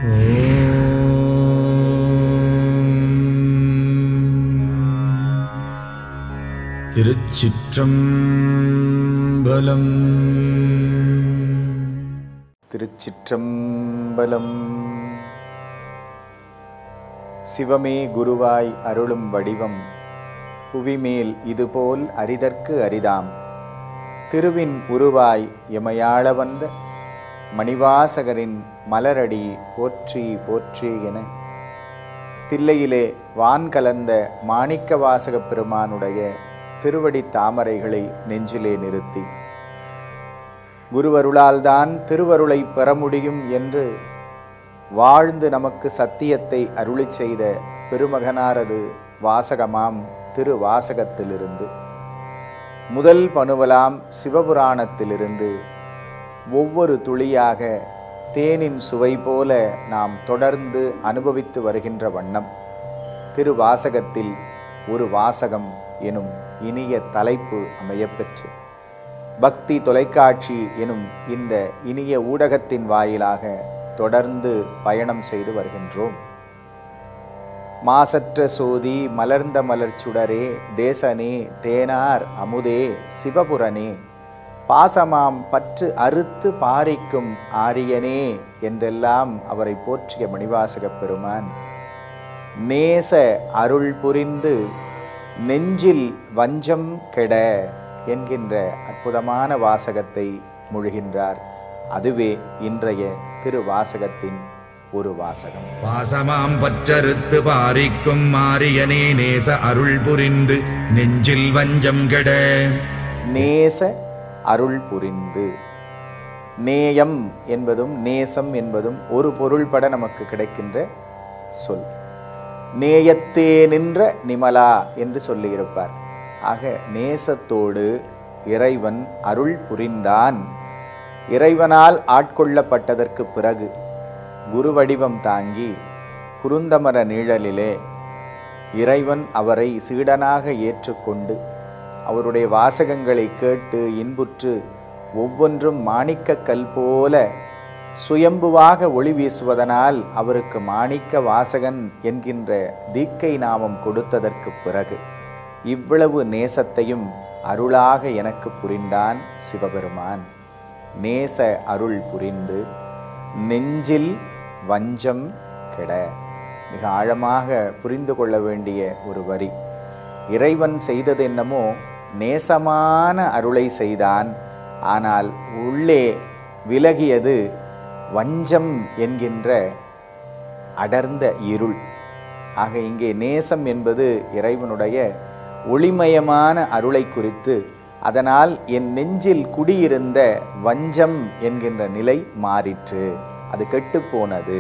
திருச்சிற்றம்பலம். திருச்சிற்றம்பலம். சிவமே குருவாய் அருளும் வடிவம் புவிமேல் இதுபோல் அரிதற்கு அரிதாம். திருவின் உருவாய் எமையாள வந்த மணிவாசகரின் மலரடி போற்றி போற்றி என தில்லையிலே வான் கலந்த மாணிக்க வாசகப் பெருமானுடைய திருவடி தாமரைகளை நெஞ்சிலே நிறுத்தி குருவருளால்தான் திருவருளை பெற முடியும் என்று வாழ்ந்து நமக்கு சத்தியத்தை அருளி செய்த பெருமகனாரது வாசகமாம் திருவாசகத்திலிருந்து முதல் பணுவலாம் சிவபுராணத்திலிருந்து ஒவ்வொரு துளியாக தேனின் சுவை போல நாம் தொடர்ந்து அனுபவித்து வருகின்ற வண்ணம் திருவாசகத்தில் ஒரு வாசகம் எனும் இனிய தலைப்பு அமையப்பெற்று பக்தி தொலைக்காட்சி எனும் இந்த இனிய ஊடகத்தின் வாயிலாக தொடர்ந்து பயணம் செய்து வருகின்றோம். மாசற்ற சோதி மலர்ந்த மலர்ச்சுடரே தேசனே தேனார் அமுதே சிவபுரனே பாசமாம் பற்று அறுத்து பாரிக்கும் ஆரியனே என்றெல்லாம் அவரை போற்றிய மணிவாசகப் பெருமான் நேச அருள் புரிந்து நெஞ்சில் வஞ்சம் கெட என்கின்ற அற்புதமான வாசகத்தை மொழிகின்றார். அதுவே இன்றைய திருவாசகத்தின் ஒரு வாசகம். பாசமாம் பற்றறுத்து பாரிக்கும் மாரியனே நேச அருள் புரிந்து நெஞ்சில் வஞ்சம் கெட. நேச அருள் புரிந்து, நேயம் என்பதும் நேசம் என்பதும் ஒரு பொருள்பட நமக்கு கிடைக்கின்ற சொல். நேயத்தே நின்ற நிமலா என்று சொல்லியிருப்பார். ஆக நேசத்தோடு இறைவன் அருள் புரிந்தான். இறைவனால் ஆட்கொள்ளப்பட்டதற்கு பிறகு குரு வடிவம் தாங்கி குருந்தமர நிழலிலே இறைவன் அவரை சீடனாக ஏற்றுக்கொண்டு அவருடைய வாசகங்களை கேட்டு இன்புற்று ஒவ்வொன்றும் மாணிக்கக்கல் போல சுயம்புவாக ஒளி வீசுவதனால் அவருக்கு மாணிக்க வாசகன் என்கின்ற தீக்கை நாமம் கொடுத்ததற்கு பிறகு இவ்வளவு நேசத்தையும் அருளாக எனக்கு புரிந்தான் சிவபெருமான். நேச அருள் புரிந்து நெஞ்சில் வஞ்சம் கெட. மிக ஆழமாக புரிந்து கொள்ள வேண்டிய ஒரு வரி. இறைவன் செய்தது என்னமோ நேசமான அருளை செய்தான். ஆனால் உள்ளே விலகியது வஞ்சம் என்கின்ற அடர்ந்த இருள். ஆக இங்கே நேசம் என்பது இறைவனுடைய ஒளிமயமான அருளை குறித்து, அதனால் என் நெஞ்சில் குடியிருந்த வஞ்சம் என்கின்ற நிலை மாறிற்று, அது கெட்டுப்போனது.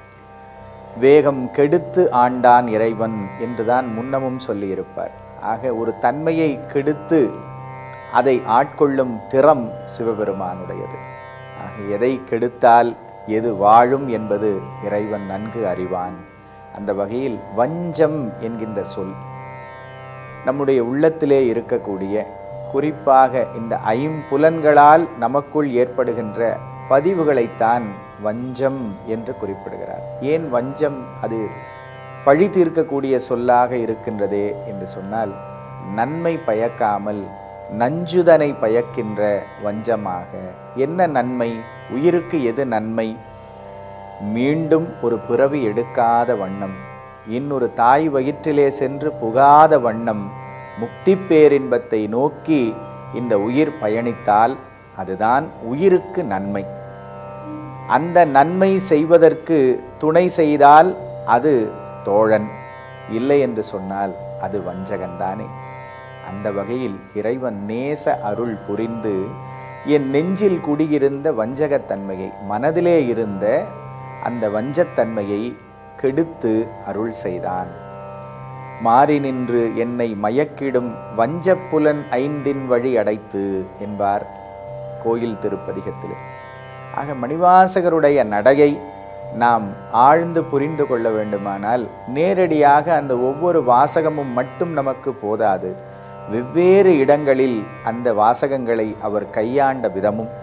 வேகம் கெடுத்து ஆண்டான் இறைவன் என்றுதான் முன்னமும் சொல்லியிருப்பார். ஆக ஒரு தன்மையை கெடுத்து அதை ஆட்கொள்ளும் திறம் சிவபெருமானுடையது. ஆக எதை கெடுத்தால் எது வாழும் என்பது இறைவன் நன்கு அறிவான். அந்த வகையில் வஞ்சம் என்கின்ற சொல் நம்முடைய உள்ளத்திலே இருக்கக்கூடிய, குறிப்பாக இந்த ஐம்புலன்களால் நமக்குள் ஏற்படுகின்ற பதிவுகளைத்தான் வஞ்சம் என்று குறிப்பிடுகிறார். ஏன் வஞ்சம் அது பழி தீர்க்கக்கூடிய சொல்லாக இருக்கின்றதே என்று சொன்னால், நன்மை பயக்காமல் நஞ்சுதனை பயக்கின்ற வஞ்சமாக. என்ன நன்மை? உயிருக்கு எது நன்மை? மீண்டும் ஒரு பிறவி எடுக்காத வண்ணம், இன்னொரு தாய் வயிற்றிலே சென்று புகாத வண்ணம் முக்தி பேரின்பத்தை நோக்கி இந்த உயிர் பயணித்தால் அதுதான் உயிருக்கு நன்மை. அந்த நன்மை செய்வதற்கு துணை செய்தால் அது தோழன், இல்லை என்று சொன்னால் அது வஞ்சகன்தானே. அந்த வகையில் இறைவன் நேச அருள் புரிந்து என் நெஞ்சில் குடியிருந்த வஞ்சகத்தன்மையை, மனதிலே இருந்த அந்த வஞ்சத்தன்மையை கெடுத்து அருள் செய்தான். மாறி நின்று என்னை மயக்கிடும் வஞ்சப்புலன் ஐந்தின் வழி அடைத்து என்பார் கோயில் திருப்பதிகத்தில். ஆக மணிவாசகருடைய நடையை நாம் ஆழ்ந்து புரிந்து கொள்ள வேண்டுமானால் நேரடியாக அந்த ஒவ்வொரு வாசகமும் மட்டும் நமக்கு போதாது. வெவ்வேறு இடங்களில் அந்த வாசகங்களை அவர் கையாண்ட விதமும்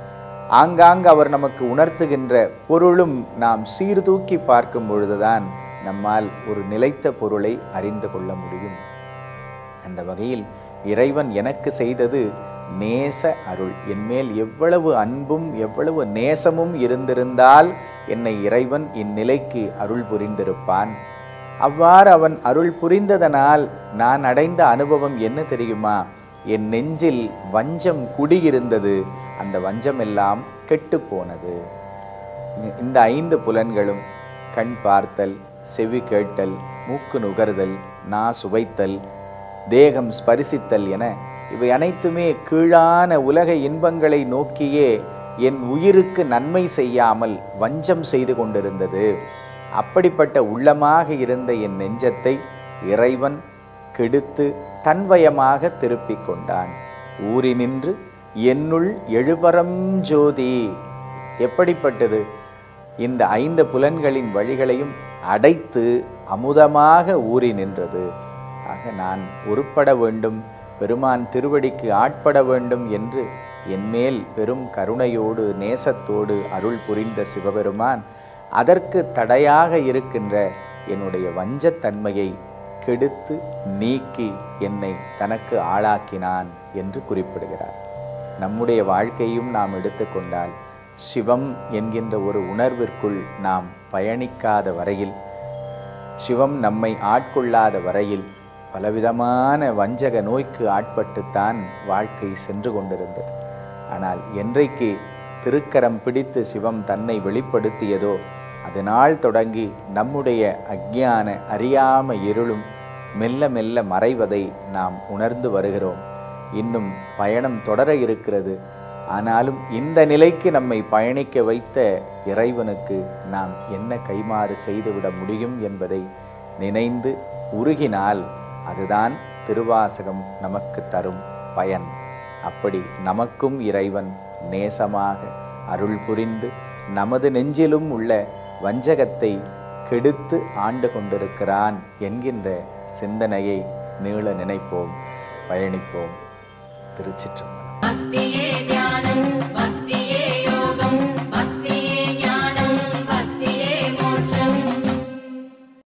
ஆங்காங்கு அவர் நமக்கு உணர்த்துகின்ற பொருளும் நாம் சீர்தூக்கி பார்க்கும் பொழுதுதான் நம்மால் ஒரு நிலைத்த பொருளை அறிந்து கொள்ள முடியும். அந்த வகையில் இறைவன் எனக்கு செய்தது நேச அருள். என்மேல் எவ்வளவு அன்பும் எவ்வளவு நேசமும் இருந்திருந்தால் என்னை இறைவன் இந்நிலைக்கு அருள் புரிந்திருப்பான். அவ்வாறு அவன் அருள் புரிந்ததனால் நான் அடைந்த அனுபவம் என்ன தெரியுமா? என் நெஞ்சில் வஞ்சம் குடியிருந்தது. அந்த வஞ்சம் எல்லாம் கெட்டு போனது. இந்த 5 புலன்களும் கண் பார்த்தல், செவி கேட்டல், மூக்கு நுகர்தல், நா சுவைத்தல், தேகம் ஸ்பரிசித்தல் என இவை அனைத்துமே கீழான உலக இன்பங்களை நோக்கியே என் உயிருக்கு நன்மை செய்யாமல் வஞ்சம் செய்து கொண்டிருந்தது. அப்படிப்பட்ட உள்ளமாக இருந்த என் நெஞ்சத்தை இறைவன் கெடுத்து தன்வயமாக திருப்பிக் கொண்டான். ஊறி நின்று என்னுள் எழுபரம் ஜோதி. எப்படிப்பட்டது? இந்த 5 புலன்களின் வழிகளையும் அடைத்து அமுதமாக ஊறி நின்றது. ஆக நான் உருப்பட வேண்டும், பெருமான் திருவடிக்கு ஆட்பட வேண்டும் என்று என்மேல் பெரும் கருணையோடு நேசத்தோடு அருள் புரிந்த சிவபெருமான் அதற்கு தடையாக இருக்கின்ற என்னுடைய வஞ்சத்தன்மையை கெடுத்து நீக்கி என்னை தனக்கு ஆளாக்கினான் என்று குறிப்பிடுகிறார். நம்முடைய வாழ்க்கையும் நாம் எடுத்துக்கொண்டால் சிவம் என்கின்ற ஒரு உணர்விற்குள் நாம் பயணிக்காத வரையில், சிவம் நம்மை ஆட்கொள்ளாத வரையில் பலவிதமான வஞ்சக நோய்க்கு ஆட்பட்டுத்தான் வாழ்க்கை சென்று கொண்டிருந்தது. ஆனால் என்றைக்கு திருக்கரம் பிடித்து சிவம் தன்னை வெளிப்படுத்தியதோ அதனால் தொடங்கி நம்முடைய அஞ்ஞான அறியாம இருளும் மெல்ல மெல்ல மறைவதை நாம் உணர்ந்து வருகிறோம். இன்னும் பயணம் தொடர இருக்கிறது. ஆனாலும் இந்த நிலைக்கு நம்மை பயணிக்க வைத்த இறைவனுக்கு நாம் என்ன கைமாறு செய்துவிட முடியும் என்பதை நினைந்து உருகினால் அதுதான் திருவாசகம் நமக்கு தரும் பயன். அப்படி நமக்கும் இறைவன் நேசமாக அருள் புரிந்து நமது நெஞ்சிலும் உள்ள வஞ்சகத்தை கெடுத்து ஆண்டு கொண்டிருக்கிறான் என்கின்ற சிந்தனையை நீள நினைப்போம், பயணிப்போம். திருச்சிற்றம்பலம்.